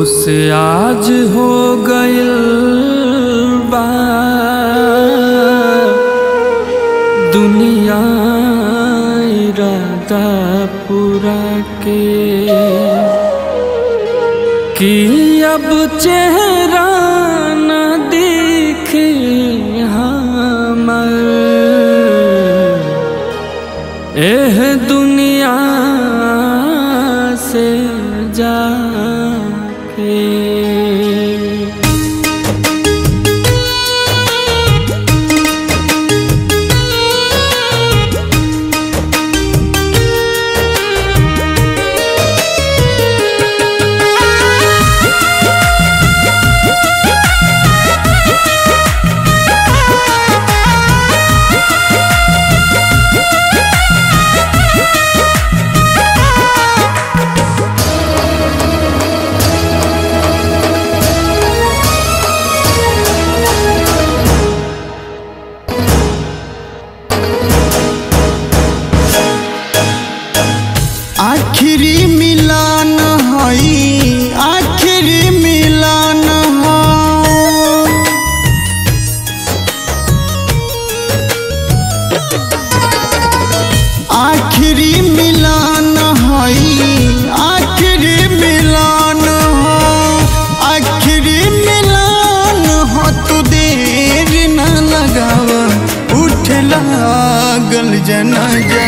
खुश आज हो गइल बा दुनिया इरादा पूरा के कि अब चेहरा न दिखे हमर एह दुनिया से जाके। आखिरी मिलन हई आखिरी मिलन हो आखिरी मिलन हई आखिरी मिलन हो आखिरी मिलन हो तू देर न लगावा उठ लागल जनाजा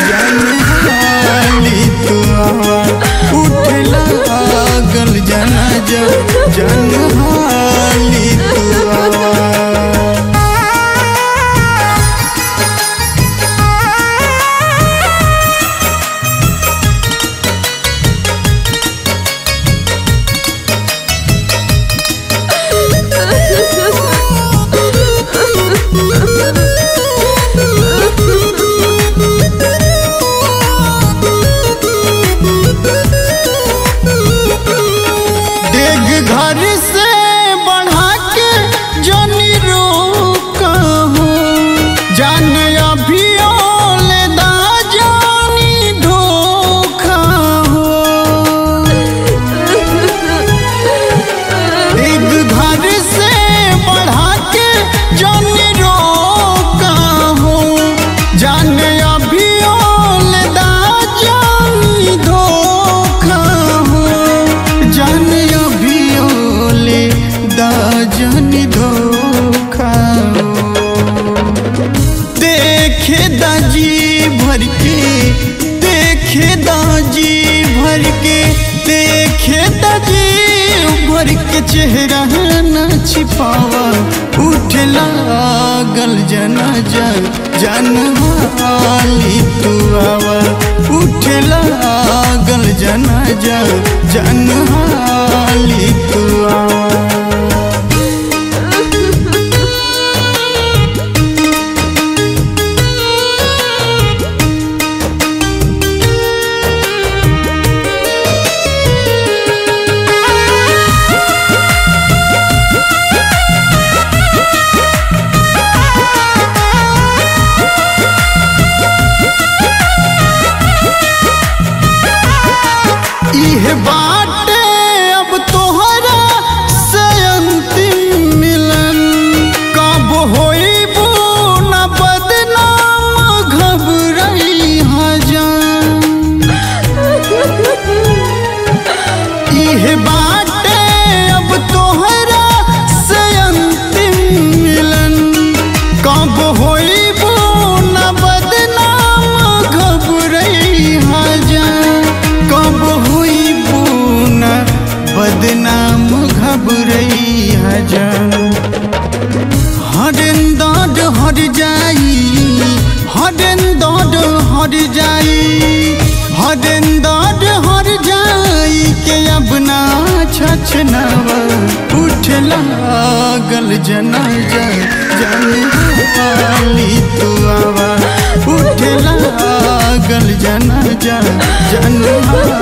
तू उठ लागल जनाजा जनहाली तू घर से बढ़ा के जानी रोका हो जान अभी ले दा जानी धोखा हो एक घर से बढ़ा के जानी रोका हो जान अभी ले दा जानी धोखा हो जान जानी धोखा देखे दाजी भर के देखे दाजी भर के देखे दाजी भर के चेहरा न छिपावा उठ लागल जनाजा जनहाली तू आवा उठ लागल जनाजा जनहाली तू आवा। इह बाटे अब तोहरा से अंतिम मिलन कब होइबो न बदनाम घबराई हजान इह बाटे अब तोहरा से अंतिम मिलन कब होइबो न बदनाम घबराई हजान कब बदनाम घबरई हजान हरिंदर हर जाई हरिंदर हर जाई हरिंदर हर जाई के अब ना छछनावा उठ लागल जनाजा जनहाली तू आवा उठ लागल जनाजा जनहाली